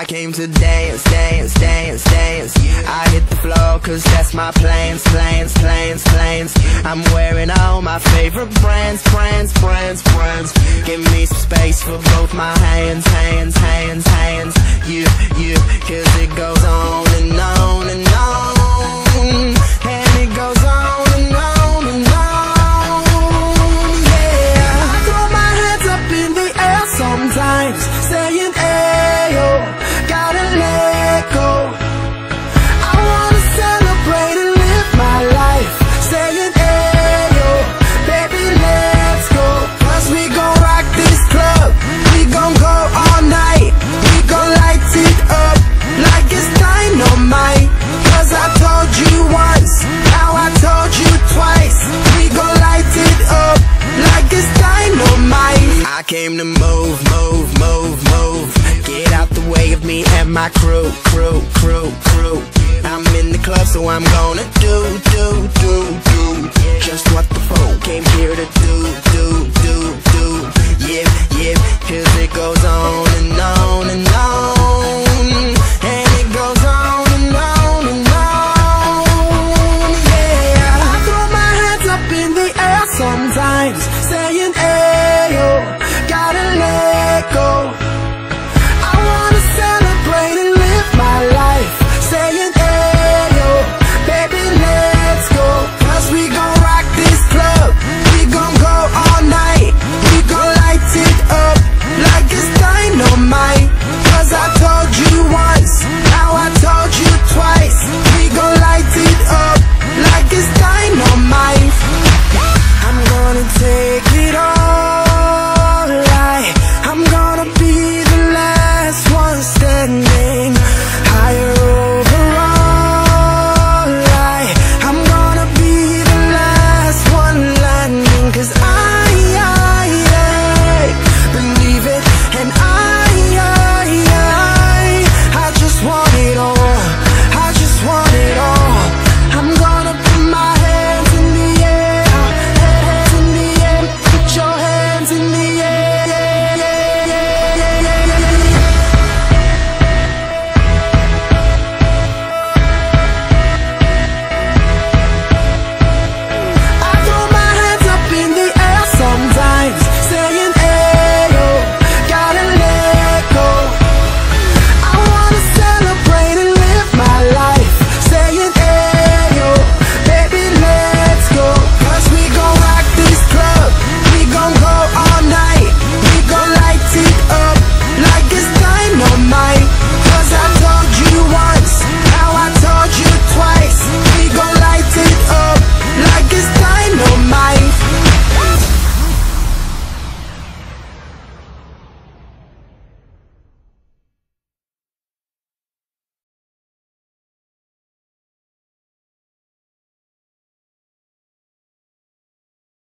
I came to dance, dance, dance, dance. I hit the floor cause that's my plans, plans, plans, plans. I'm wearing all my favorite brands, brands, brands, brands. Give me some space for both my hands, hands, hands, hands. You, cause it goes on and on and on. And it goes on and on and on. Yeah, I throw my hands up in the air sometimes, saying ayo, gotta let go. I wanna celebrate and live my life, saying ayo, baby let's go. Cause we gon' rock this club, we gon' go all night. We gon' light it up like it's dynamite. Cause I told you once, now I told you twice. We gon' light it up like it's dynamite. I came to move, move, move, move. Get out the way of me and my crew, crew, crew, crew. I'm in the club so I'm gonna do.